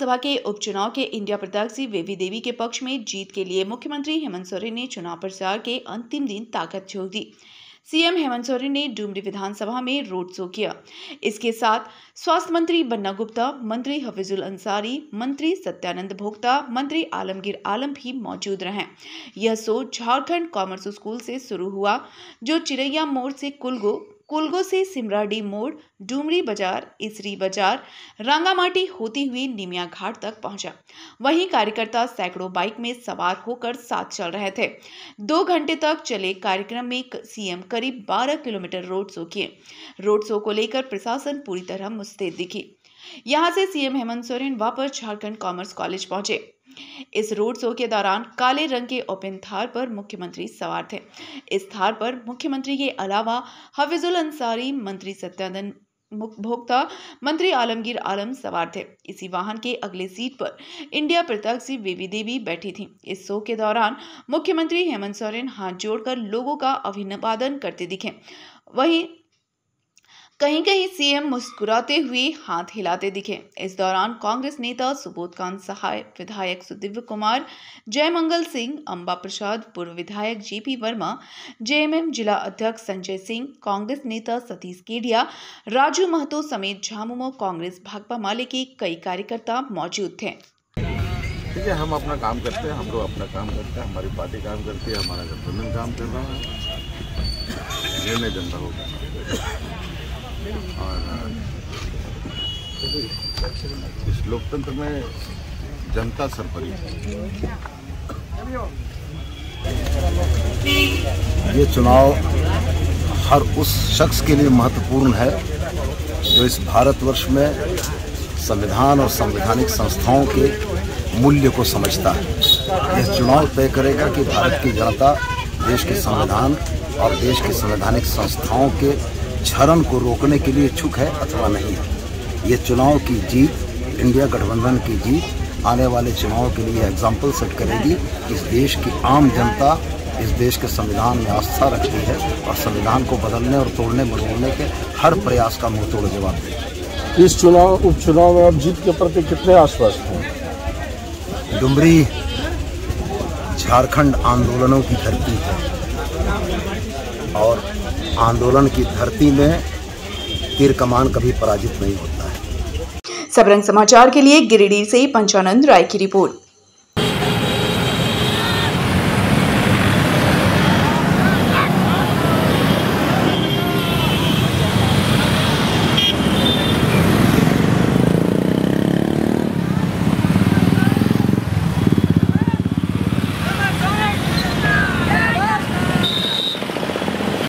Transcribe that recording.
विधानसभा के उपचुनाव के इंडिया प्रत्याशी बेबी देवी के पक्ष में जीत के लिए मुख्यमंत्री हेमंत सोरेन ने चुनाव प्रचार के अंतिम दिन ताकत झोंक दी। सीएम हेमंत सोरेन ने डुमरी विधानसभा में रोड शो किया। इसके साथ स्वास्थ्य मंत्री बन्ना गुप्ता, मंत्री हफीजुल अंसारी, मंत्री सत्यानंद भोक्ता, मंत्री आलमगीर आलम भी मौजूद रहे। यह शो झारखंड कॉमर्स स्कूल से शुरू हुआ, जो चिरैया मोड़ से कुलगो से सिमराडी मोड़, डुमरी बाजार, इसरी बाजार, रंगामाटी होती हुई निमिया घाट तक पहुंचा। वहीं कार्यकर्ता सैकड़ों बाइक में सवार होकर साथ चल रहे थे। 2 घंटे तक चले कार्यक्रम में सीएम करीब 12 किलोमीटर रोड शो किए। रोड शो को लेकर प्रशासन पूरी तरह मुस्तैद दिखी। यहां से सीएम हेमंत सोरेन वापस झारखंड कॉमर्स कॉलेज पहुंचे। इस रोड शो के दौरान काले रंग के ओपन थार पर मुख्यमंत्री सवार थे। इस थार पर मुख्यमंत्री के अलावा हफीजुल अंसारी, मंत्री सत्यानंद भोक्ता, मंत्री आलमगीर आलम सवार थे। इसी वाहन के अगले सीट पर इंडिया प्रत्याशी बेबी देवी बैठी थी। इस शो के दौरान मुख्यमंत्री हेमंत सोरेन हाथ जोड़कर लोगों का अभिनंदन करते दिखे। वहीं कहीं सीएम मुस्कुराते हुए हाथ हिलाते दिखे। इस दौरान कांग्रेस नेता सुबोधकांत सहाय, विधायक सुदिव्य कुमार, जयमंगल सिंह, अंबा प्रसाद, पूर्व विधायक जेपी वर्मा, जेएमएम जिला अध्यक्ष संजय सिंह, कांग्रेस नेता सतीश केडिया, राजू महतो समेत झामुमो कांग्रेस भाकपा माले के कई कार्यकर्ता मौजूद थे। ठीक है, हम अपना काम करते हैं, हम लोग अपना काम करते हैं, हमारी पार्टी काम करती है, हमारा गठबंधन काम कर रहा है, निर्णय जनता होगा। और इस लोकतंत्र में जनता सर्वोपरि है। ये चुनाव हर उस शख्स के लिए महत्वपूर्ण है जो इस भारतवर्ष में संविधान और संवैधानिक संस्थाओं के मूल्य को समझता है। यह चुनाव तय करेगा कि भारत की जनता देश के संविधान और देश की संवैधानिक संस्थाओं के क्षरण को रोकने के लिए इच्छुक है अथवा नहीं है। ये चुनाव की जीत, इंडिया गठबंधन की जीत आने वाले चुनाव के लिए एग्जाम्पल सेट करेगी। इस देश की आम जनता इस देश के संविधान में आस्था रखती है और संविधान को बदलने और तोड़ने मरोड़ने के हर प्रयास का मुंहतोड़ जवाब देगी। इस उपचुनाव में आप जीत के प्रति कितने आश्वस्त हैं? डुमरी झारखंड आंदोलनों की धरती है और आंदोलन की धरती में तीर कमान कभी पराजित नहीं होता है। सबरंग समाचार के लिए गिरिडीह से पंचानंद राय की रिपोर्ट।